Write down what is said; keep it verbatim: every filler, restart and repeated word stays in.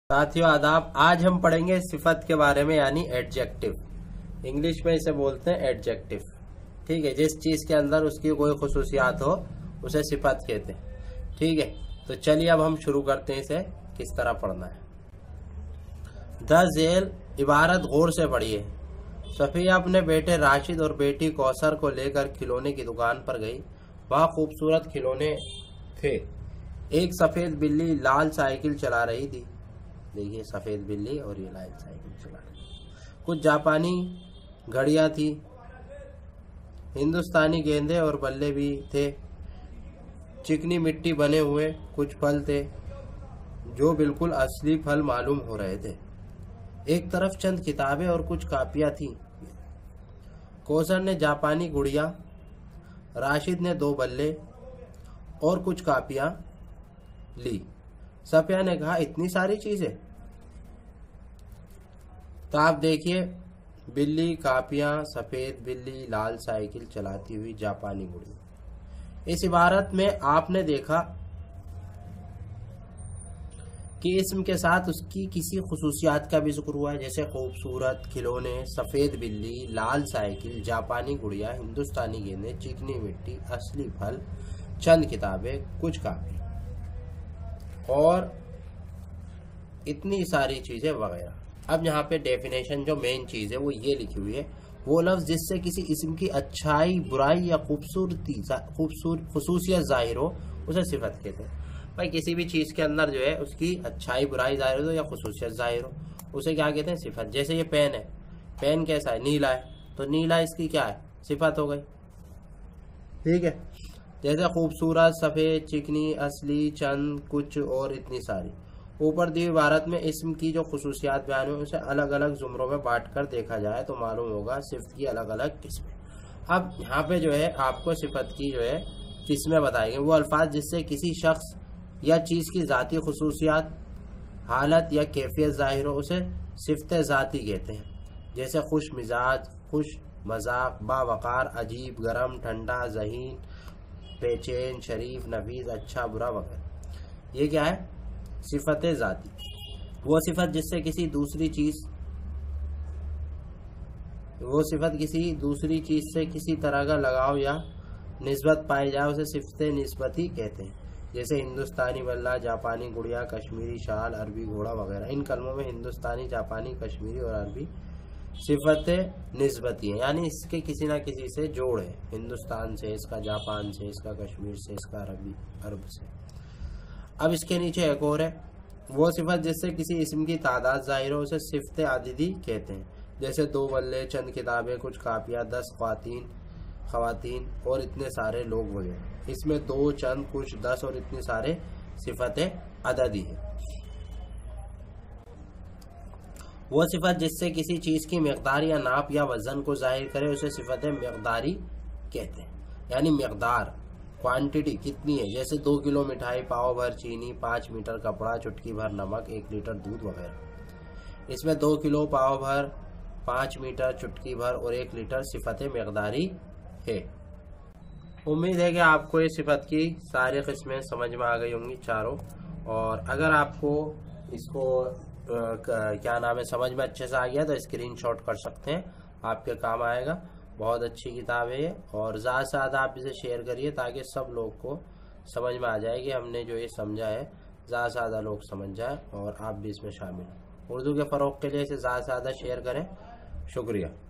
साथियों आदाब। आज हम पढ़ेंगे सिफत के बारे में, यानी एडजेक्टिव। इंग्लिश में इसे बोलते हैं एडजेक्टिव। ठीक है, जिस चीज के अंदर उसकी कोई खुसूसियात हो उसे सिफत कहते हैं। ठीक है, तो चलिए अब हम शुरू करते हैं इसे किस तरह पढ़ना है। द झेल इबारत गौर से पढ़िए। सफिया अपने बेटे राशिद और बेटी कौसर को लेकर खिलौने की दुकान पर गई। वहाँ खूबसूरत खिलौने थे। एक सफेद बिल्ली लाल साइकिल चला रही थी। देखिए, सफेद बिल्ली और ये लाल साइकिल चला रही। कुछ जापानी घड़ियां थी। हिंदुस्तानी गेंदे और बल्ले भी थे। चिकनी मिट्टी बने हुए कुछ फल थे जो बिल्कुल असली फल मालूम हो रहे थे। एक तरफ चंद किताबें और कुछ कापियां थी। कौसर ने जापानी गुड़िया, राशिद ने दो बल्ले और कुछ कापियां ली। सफिया ने कहा, इतनी सारी चीजें? तो आप देखिए, बिल्ली, कापियां, सफेद बिल्ली, लाल साइकिल चलाती हुई जापानी गुड़िया। इस इबारत में आपने देखा कि इस्म के साथ उसकी किसी खुसूसियात का भी जिक्र हुआ है, जैसे खूबसूरत खिलौने, सफेद बिल्ली, लाल साइकिल, जापानी गुड़िया, हिंदुस्तानी गेंदे, चिकनी मिट्टी, असली फल, चंद किताबें, कुछ कापी और इतनी सारी चीजें वगैरह। अब यहाँ पे डेफिनेशन जो मेन चीज है वो ये लिखी हुई है, वो लफ्ज जिससे किसी इस्म की अच्छाई, बुराई या खूबसूरती खूबसूरत खुसूसियत जाहिर हो उसे सिफत कहते हैं। भाई किसी भी चीज के अंदर जो है उसकी अच्छाई, बुराई जाहिर हो या खुसूसियत जाहिर हो उसे क्या कहते हैं? सिफत। जैसे ये पेन है, पेन कैसा है? नीला है, तो नीला इसकी क्या है? सिफत हो गई। ठीक है, जैसे खूबसूरत, सफेद, चिकनी, असली, चंद, कुछ और इतनी सारी। ऊपर दी इबारत में इस्म की जो खुसूसियात बयान हुई उसे अलग अलग जुमरों में बांट कर देखा जाए तो मालूम होगा सिफत की अलग अलग किस्में। अब यहाँ पे जो है आपको सिफत की जो है किस्में बताई गई। वो अल्फाज जिससे किसी शख्स या चीज की जाती खुसूसियात, हालत या कैफियत जाहिर हो उसे सिफत जाती कहते हैं। जैसे खुश मिजाज, खुश मजाक, बावकार, अजीब, गरम, ठंडा, ज़हीन, बेचैन, शरीफ, नफीस, अच्छा, बुरा वगैरह। ये क्या है? सिफत जाती। वो सिफत जिससे किसी दूसरी चीज वो सिफत किसी दूसरी चीज से किसी तरह का लगाव या निस्बत पाई जाए उसे सिफत निस्बती कहते हैं। जैसे हिंदुस्तानी बल्ला, जापानी गुड़िया, कश्मीरी शाल, अरबी घोड़ा वगैरह। इन कलमों में हिंदुस्तानी, जापानी, कश्मीरी और अरबी सिफत निस्बती है, यानी इसके किसी ना किसी से जोड़ है। हिंदुस्तान से, इसका जापान से, इसका कश्मीर से, इसका अरबी अरब से। अब इसके नीचे एक और है, वो सिफत जिससे किसी इस्म की तादाद जाहिर हो उसे सिफत आदिदी कहते हैं। जैसे दो बल्ले, चंद किताबें, कुछ कापियां, दस ख्वातीन खवातीन और इतने सारे लोग वगैरह। इसमें दो, चंद, कुछ, दस और इतने सारे सिफत अददी है। वो सिफत जिससे किसी चीज की मिकदार या नाप या वजन को जाहिर करे उसे सिफत मिकदारी कहते हैं, यानी मिकदार, क्वांटिटी कितनी है। जैसे दो किलो मिठाई, पाव भर चीनी, पाँच मीटर कपड़ा, चुटकी भर नमक, एक लीटर दूध वगैरह। इसमें दो किलो, पाव भर, पाँच मीटर, चुटकी भर और एक लीटर सिफत मिकदारी है। उम्मीद है कि आपको ये सिफत की सारी किस्में समझ में आ गई होंगी चारों। और अगर आपको इसको आ, क्या नाम है समझ में अच्छे से आ गया तो स्क्रीनशॉट कर सकते हैं, आपके काम आएगा। बहुत अच्छी किताब है ये, और ज़्यादा से ज़्यादा आप इसे शेयर करिए ताकि सब लोग को समझ में आ जाए कि हमने जो ये समझा है ज़्यादा से ज़्यादा लोग समझ जाए और आप भी इसमें शामिल। उर्दू के फ़रोग़ के लिए इसे ज़्यादा से ज़्यादा शेयर करें। शुक्रिया।